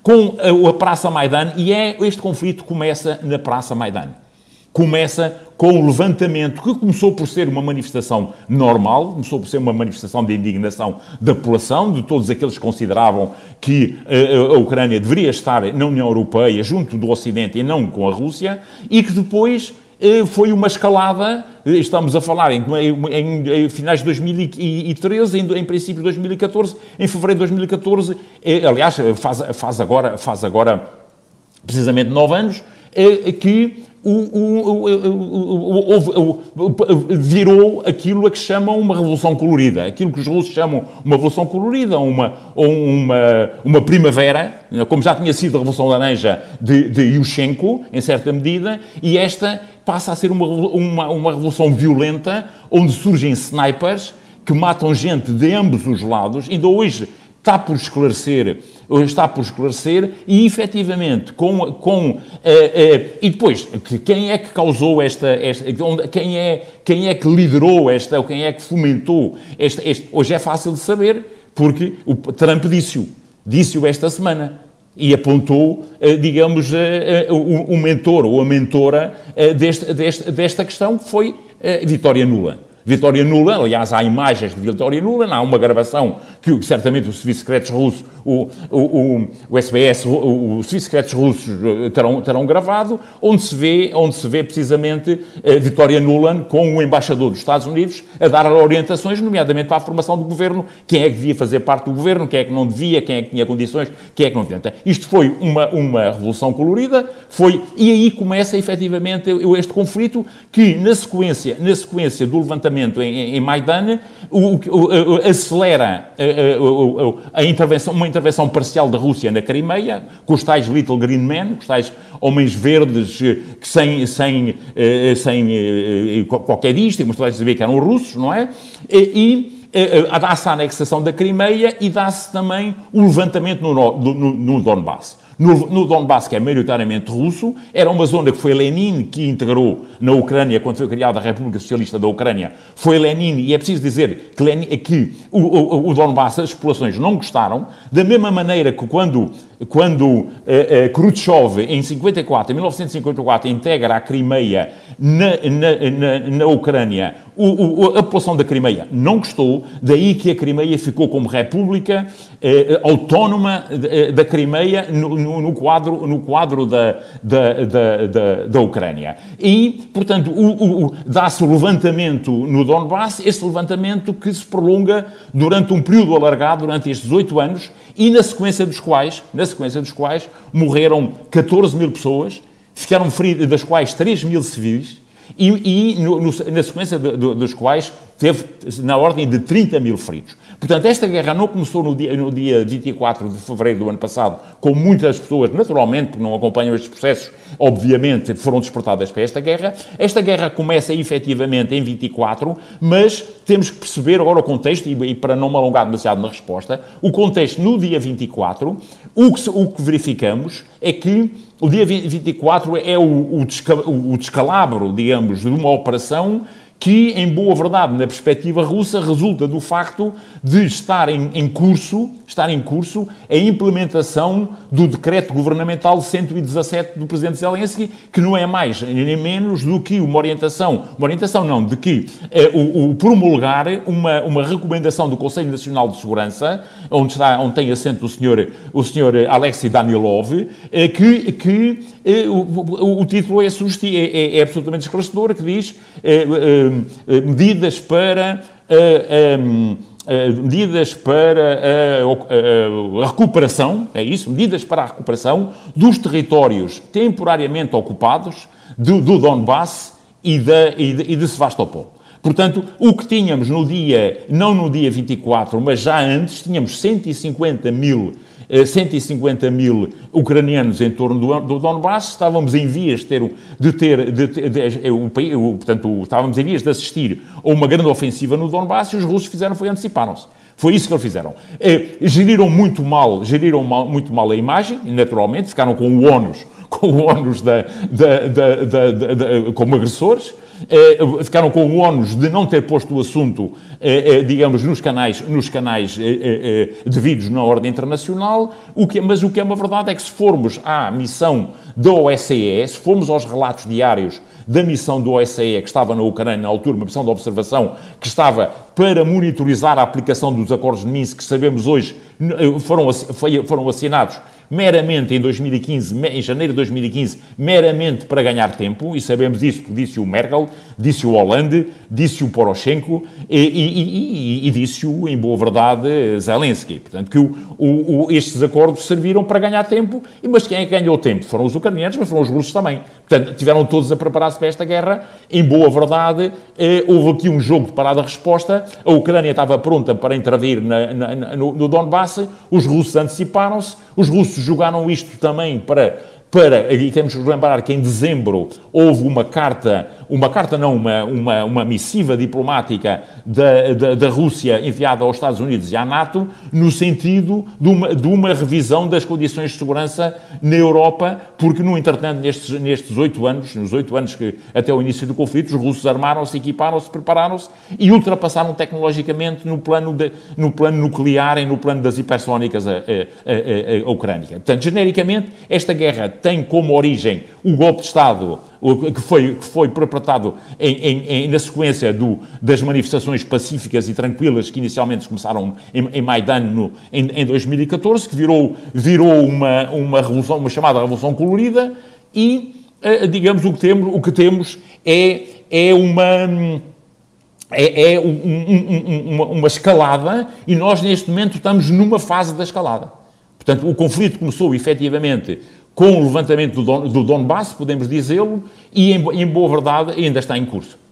com a Praça Maidan, e este conflito começa na Praça Maidan. Começa com o levantamento, que começou por ser uma manifestação normal, começou por ser uma manifestação de indignação da população, de todos aqueles que consideravam que a Ucrânia deveria estar na União Europeia, junto do Ocidente e não com a Rússia, e que depois foi uma escalada, estamos a falar em finais de 2013, em princípio de 2014, em fevereiro de 2014, aliás, faz agora precisamente 9 anos, que virou aquilo a que chamam uma revolução colorida, aquilo que os russos chamam uma revolução colorida, uma primavera, como já tinha sido a Revolução Laranja de Yushchenko, em certa medida, e esta passa a ser uma revolução violenta, onde surgem snipers que matam gente de ambos os lados. Ainda hoje está por esclarecer, e efetivamente, e depois, quem é que causou quem é que liderou ou quem é que fomentou hoje é fácil de saber, porque o Trump disse-o esta semana, e apontou, digamos, o mentor ou a mentora desta questão, que foi Vitória Nuland. Vitória Nuland, aliás, há imagens de Vitória Nuland, há uma gravação que certamente os serviços secretos russos, o SBS, os serviços secretos russos terão gravado, onde se vê precisamente Vitória Nuland com o embaixador dos Estados Unidos a dar orientações, nomeadamente para a formação do governo, quem é que devia fazer parte do governo, quem é que não devia, quem é que tinha condições, quem é que não devia. Isto foi uma revolução colorida, e aí começa efetivamente este conflito que, na sequência do levantamento em Maidan, acelera uma intervenção parcial da Rússia na Crimeia, com os tais Little Green Men, com os tais homens verdes que sem qualquer disto, mas todos saber que eram russos, não é? E dá-se a anexação da Crimeia e dá-se também o levantamento no Donbass. No Donbass, que é maioritariamente russo, era uma zona que foi Lenin que integrou na Ucrânia, quando foi criada a República Socialista da Ucrânia. Foi Lenin, e é preciso dizer que o Donbass, as populações não gostaram, da mesma maneira que quando Khrushchev, em 1954, integra a Crimeia na Ucrânia, a população da Crimeia não gostou, daí que a Crimeia ficou como república autónoma da Crimeia no quadro da Ucrânia. E, portanto, dá-se o levantamento no Donbass, esse levantamento que se prolonga durante um período alargado, durante estes 8 anos, e na sequência dos quais morreram 14 mil pessoas, ficaram feridas, das quais 3 mil civis, e na sequência dos quais teve na ordem de 30 mil feridos. Portanto, esta guerra não começou no dia 24 de fevereiro do ano passado, com muitas pessoas, naturalmente, que não acompanham estes processos, obviamente, foram despertadas para esta guerra. Esta guerra começa, efetivamente, em 24, mas temos que perceber agora o contexto, e para não me alongar demasiado na resposta, o contexto no dia 24, o que verificamos é que o dia 24 é o descalabro, digamos, de uma operação que, em boa verdade, na perspectiva russa, resulta do facto de estar em curso a implementação do decreto governamental 117 do Presidente Zelensky, que não é mais nem menos do que o promulgar uma recomendação do Conselho Nacional de Segurança, onde tem assento o senhor Alexei Danilov, o título é absolutamente esclarecedor, que diz medidas para a recuperação, é isso, medidas para a recuperação dos territórios temporariamente ocupados do Donbass e de Sevastopol. Portanto, o que tínhamos não no dia 24, mas já antes, tínhamos 150 mil ucranianos em torno do Donbass. Estávamos em vias estávamos em vias de assistir a uma grande ofensiva no Donbass, e os russos anteciparam-se. Foi isso que eles fizeram. Geriram muito mal a imagem, naturalmente, ficaram com o ónus como agressores, ficaram com o ónus de não ter posto o assunto, digamos, nos canais devidos na ordem internacional, mas o que é uma verdade é que se formos à missão da OSCE, se formos aos relatos diários da missão do OSCE que estava na Ucrânia na altura, uma missão de observação que estava para monitorizar a aplicação dos acordos de Minsk, que sabemos hoje foram assinados meramente em 2015, em janeiro de 2015, meramente para ganhar tempo, e sabemos isso porque disse o Merkel, disse o Hollande, disse o Poroshenko e disse-o, em boa verdade, Zelensky. Portanto, que estes acordos serviram para ganhar tempo, mas quem é que ganhou tempo? Foram os ucranianos, mas foram os russos também. Portanto, tiveram todos a preparar-se para esta guerra. Em boa verdade, houve aqui um jogo de parada-resposta. A Ucrânia estava pronta para intervir no Donbass, os russos anteciparam-se, os russos jogaram isto também e temos que lembrar que em dezembro houve uma missiva diplomática da Rússia enviada aos Estados Unidos e à NATO, no sentido de uma revisão das condições de segurança na Europa, porque, no entretanto, nestes 8 anos, nos 8 anos que até o início do conflito, os russos armaram-se, equiparam-se, prepararam-se e ultrapassaram tecnologicamente no plano nuclear e no plano das hipersónicas a Ucrânia. Portanto, genericamente, esta guerra tem como origem o golpe de Estado que foi perpetrado na sequência das manifestações pacíficas e tranquilas que inicialmente começaram em Maidan em 2014, que virou uma revolução, uma chamada Revolução Colorida, e, digamos, o que temos é uma escalada, e nós neste momento estamos numa fase da escalada. Portanto, o conflito começou efetivamente com o levantamento do Donbass, podemos dizê-lo, e em boa verdade ainda está em curso.